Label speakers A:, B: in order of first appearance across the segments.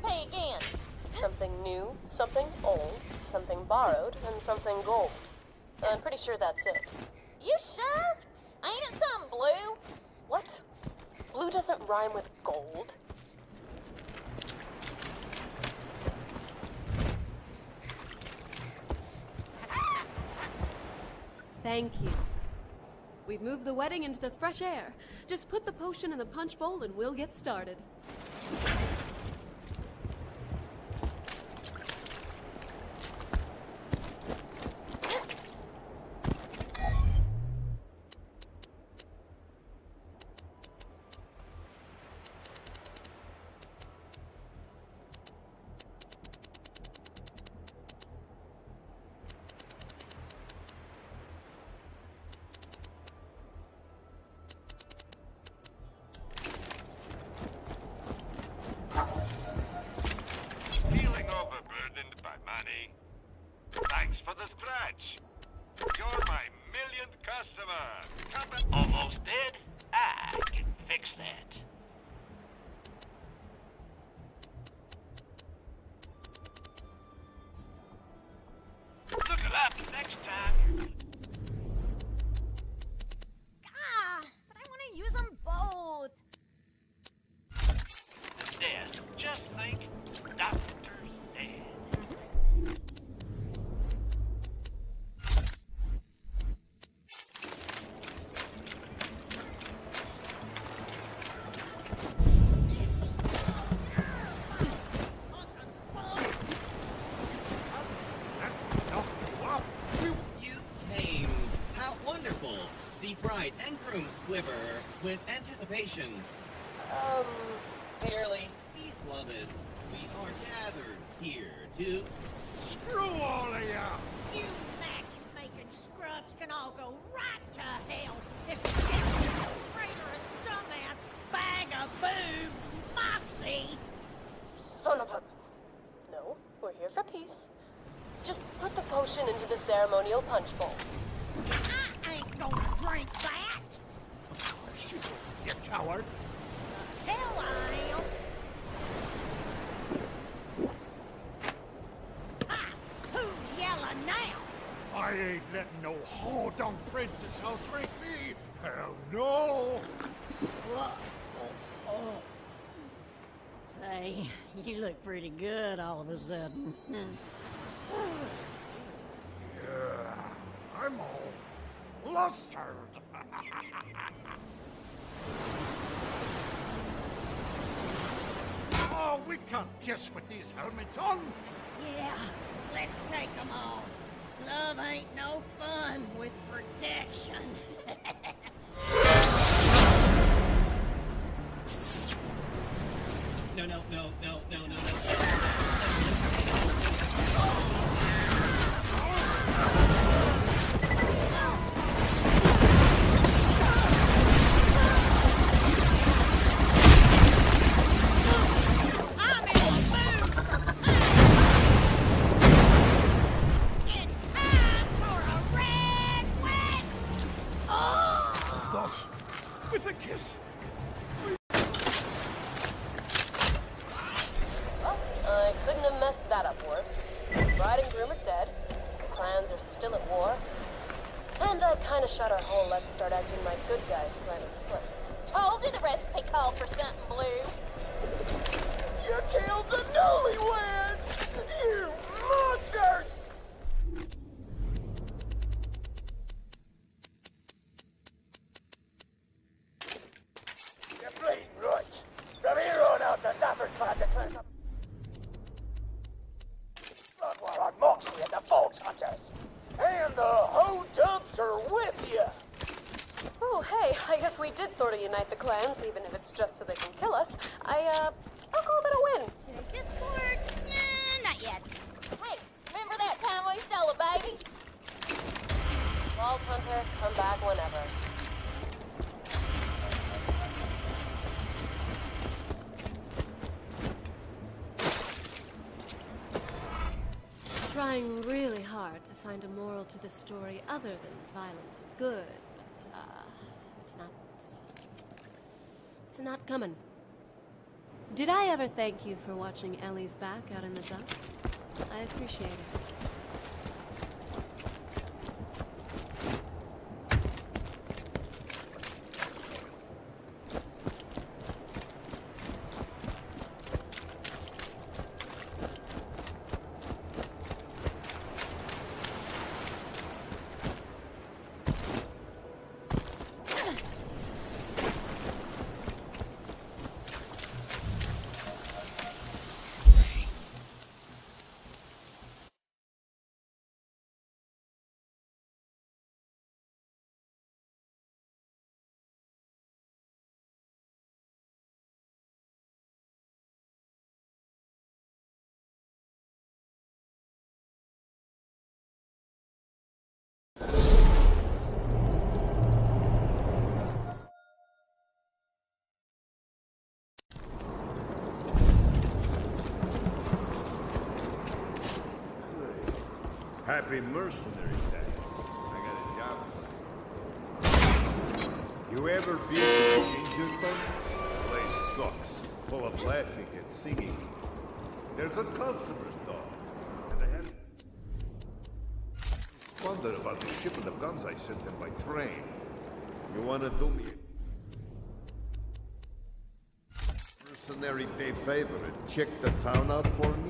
A: recipe again.
B: Something new, something old, something borrowed, and something gold. I'm pretty sure that's it.
A: You sure? Ain't it something blue?
B: What? Blue doesn't rhyme with gold.
C: Thank you. We've moved the wedding into the fresh air. Just put the potion in the punch bowl and we'll get started.
D: Feeling overburdened by money? Thanks for the scratch. You're my millionth customer.
E: Almost dead? I can fix that. Look it up next time.
A: But I want to use them both.
E: The death. Just think, doctor said.
F: You came. How wonderful. The bride and groom quiver with anticipation. Dearly beloved, we are gathered here to...
D: Screw all of ya!
G: You match-making scrubs can all go right to hell. If you traitorous dumbass bag of boobs, Moxxi!
B: Son of a... No, we're here for peace. Just put the potion into the ceremonial punch bowl.
G: I ain't gonna drink that!
D: Shoot, you coward!
G: Hell I am! Ha! Who's yelling now?
D: I ain't letting no whore-dung princess out-drink me! Hell no!
G: Say, you look pretty good all of a sudden.
D: Yeah, I'm all flustered. Oh, we can't kiss with these helmets on.
G: Yeah, let's take them all. Love ain't no fun with protection.
F: No.
G: I'm in the mood for It's time for a red wet! Oh!
D: Thus, with a kiss.
B: Well, I couldn't have messed that up worse. Bride and groom are dead. The clans are still at war. And I kinda shot our whole let's start acting like good guys plan in the foot.
A: Told you the recipe called for something blue.
D: You killed the newlyweds! You monsters! You're bleeding right. From here on out, the Safford clan declares a blood war on Moxxi and the Fox Hunters. And the ho-dubs are with you.
B: Oh, hey, I guess we did sort of unite the clans, even if it's just so they can kill us. I'll call that a win.
A: Should I Discord? Nah, not yet. Hey, remember that time we stole a baby?
B: Vault Hunter, come back whenever.
C: Trying really hard to find a moral to this story other than violence is good, but, it's not coming. Did I ever thank you for watching Ellie's back out in the dust? I appreciate it.
H: Happy Mercenary Day. I got a job. You ever been to Ingerton? The place sucks. Full of laughing and singing. They're good customers, though. And I had wondered about the shipment of guns I sent them by train. You wanna do me a Mercenary Day favor and check the town out for me?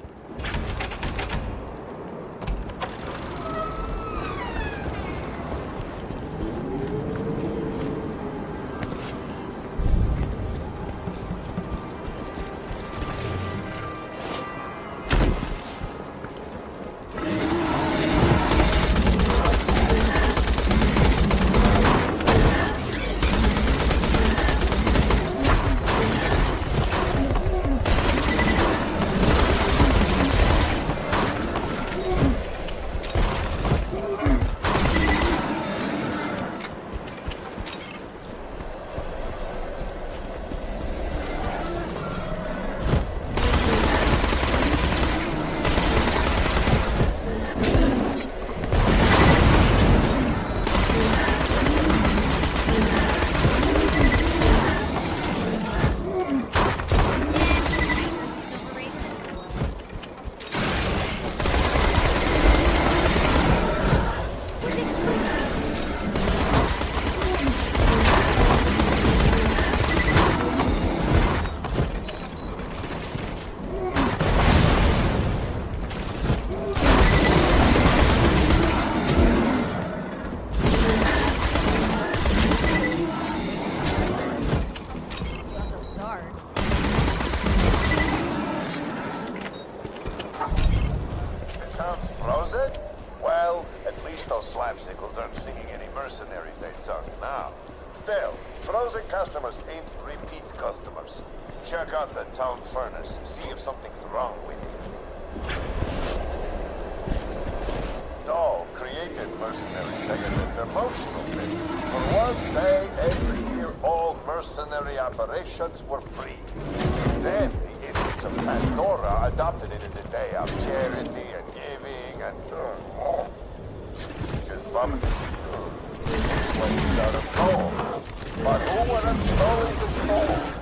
I: Slapsicles aren't singing any Mercenary Day songs now. Still, frozen customers ain't repeat customers. Check out the town furnace, see if something's wrong with it. Doll created Mercenary Day as a promotional thing. For one day every year, all mercenary operations were free. Then the idiots of Pandora adopted it as a day of charity and giving and... just vomited. This one's out of coal. But who would have stolen the coal?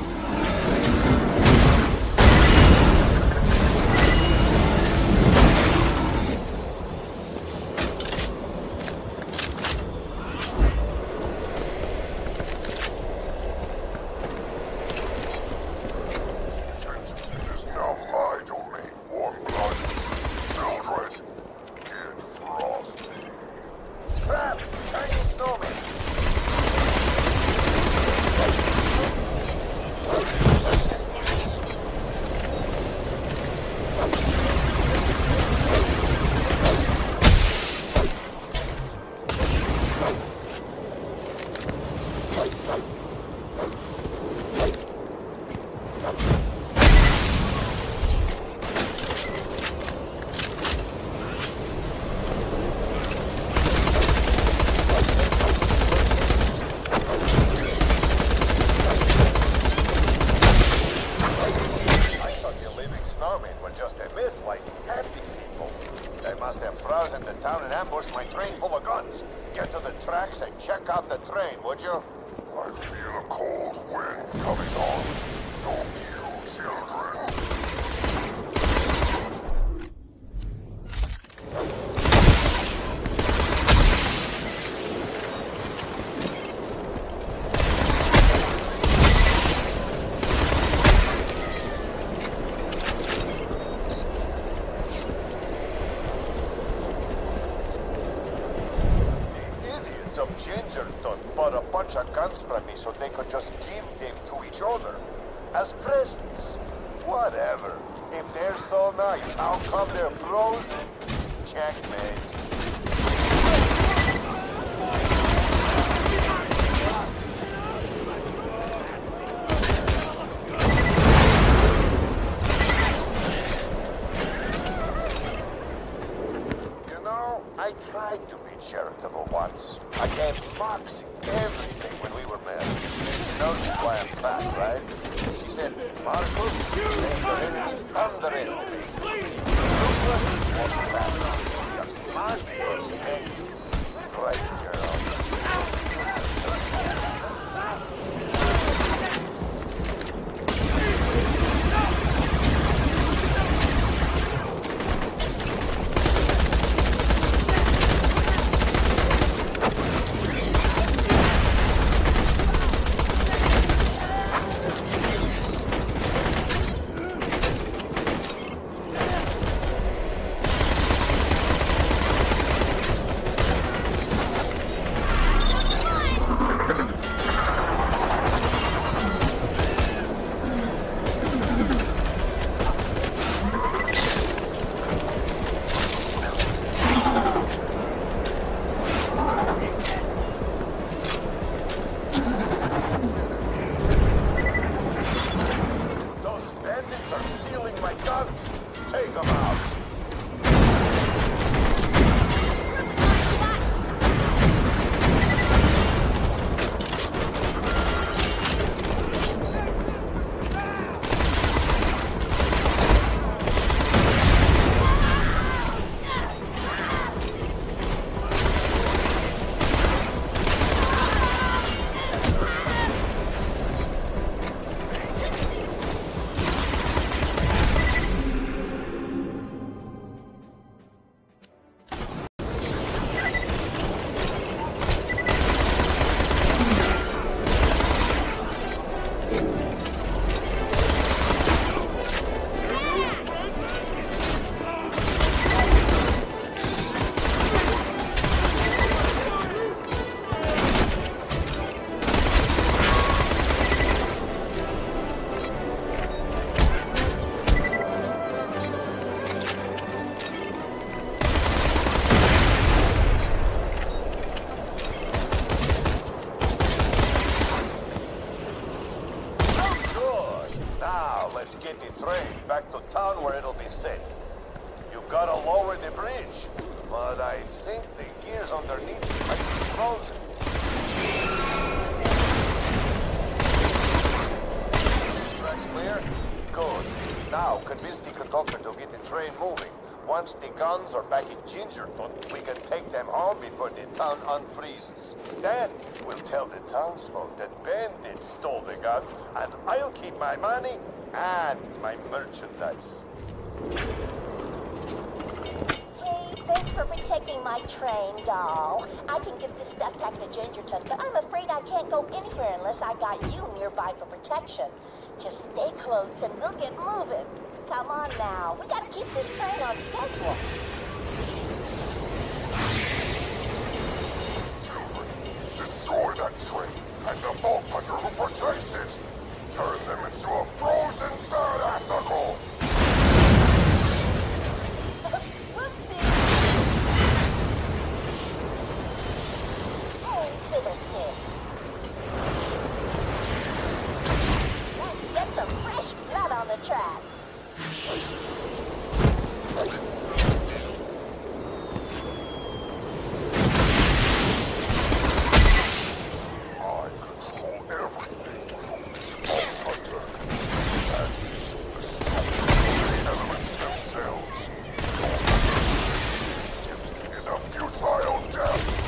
I: My train full of guns. Get to the tracks and check out the train, would you?
J: I feel a cold wind coming on.
I: Don't you, children? Of Gingerton bought a bunch of guns from me so they could just give them to each other as presents. Whatever. If they're so nice, how come they're frozen? Checkmate. I tried to be charitable once. I gave Moxxi everything when we were married. You know she's why I'm fat, right? She said, Marcus, make your enemies underestimate. Ruthless or fat. You're smart or sexy. Great girl. Take them out! Let's get the train back to town where it'll be safe. You gotta lower the bridge, but I think the gears underneath it might be frozen. Tracks clear? Good. Now convince the conductor to get the train moving. Once the guns are back in Gingerton, we can take them home before the town unfreezes. Then we'll tell the townsfolk that bandits stole the guns, and I'll keep my money and my merchandise.
A: Hey, thanks for protecting my train, doll. I can get this stuff back to Gingerton, but I'm afraid I can't go anywhere unless I got you nearby for protection. Just stay close and we'll get moving. Come on now, we gotta keep this train on schedule.
I: Children, destroy that train and the Vault Hunter who protects it. Turn them into a frozen badassicle!
A: Whoopsie! Oh, fiddlesticks. Let's get some fresh blood on the tracks.
I: I control everything from this Vault Hunter. And this will destroy the elements themselves. Your first gift is a futile death.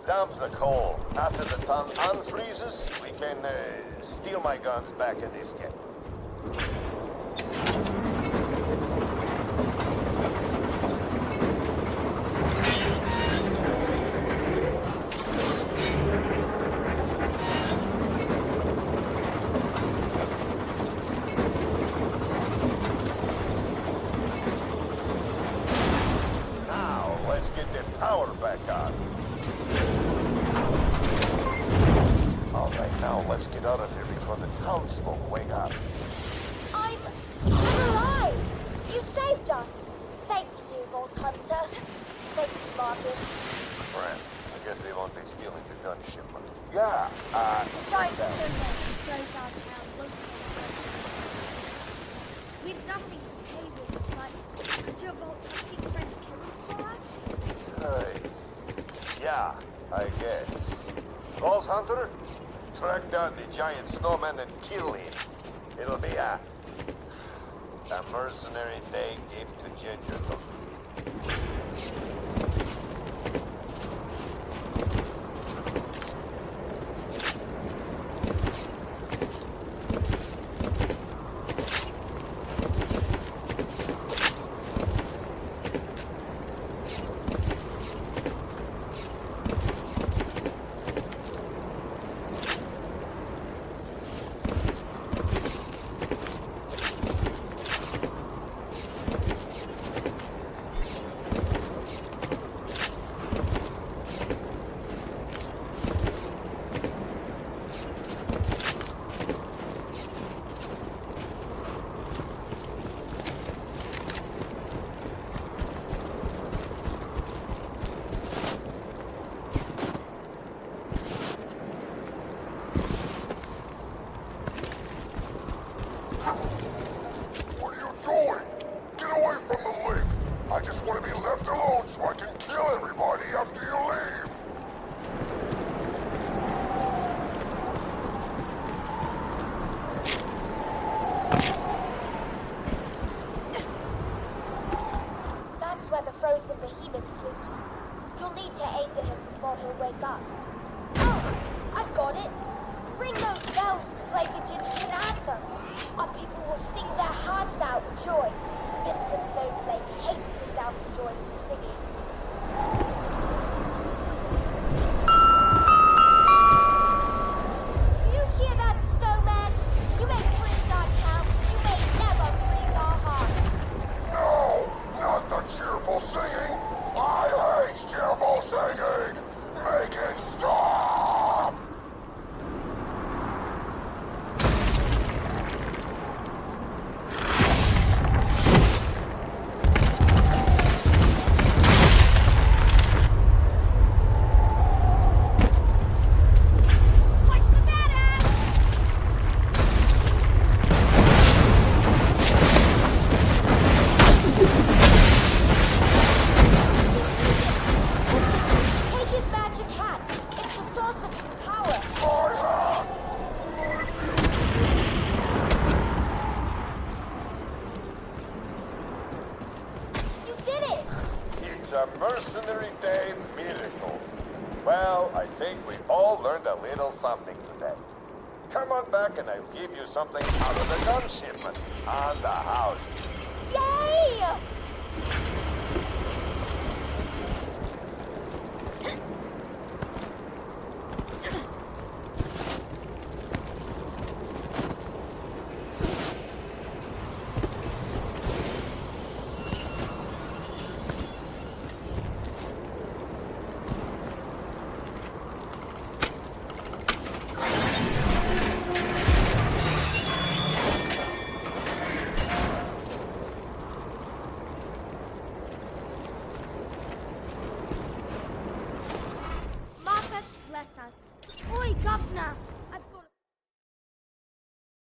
I: dump the coal. After the ton unfreezes, we can steal my guns back and escape. Now, let's get the power back on. All right, now let's get out of here before the townsfolk wake up.
A: I'm alive! You saved us! Thank you, Vault Hunter. Thank you, Marcus.
I: Friend, I guess they won't be stealing the gun shipment. Yeah,
A: The giant
I: down.
A: snowman goes our town, won't it?
J: We've nothing to pay with, but could your Vault Hunting friend kill him for us?
I: Yeah, I guess. Vault Hunter, track down the giant snowman and kill him. It'll be a mercenary day gift to Gingerton.
D: What are you doing? Get away from the lake! I just want to be left alone so I can kill everybody after you leave!
A: That's where the frozen behemoth sleeps. You'll need to anger him before he'll wake up. Oh, I've got it. Ring those bells to play the Gingerton anthem. Our people will sing their hearts out with joy. Mr. Snowflake hates the sound of joyful singing. Do you hear that, Snowman? You may freeze our town, but you may never freeze our hearts.
D: No! Not the cheerful singing! I hate cheerful singing! Make it stop!
J: What's the matter?
A: Take his magic hat. It's the source of his power.
D: My hat!
A: You did it!
I: It's a mercenary day miracle. Well, I think we all learned a little something today. Come on back and I'll give you something out of the gun shipment on the house.
A: Yay!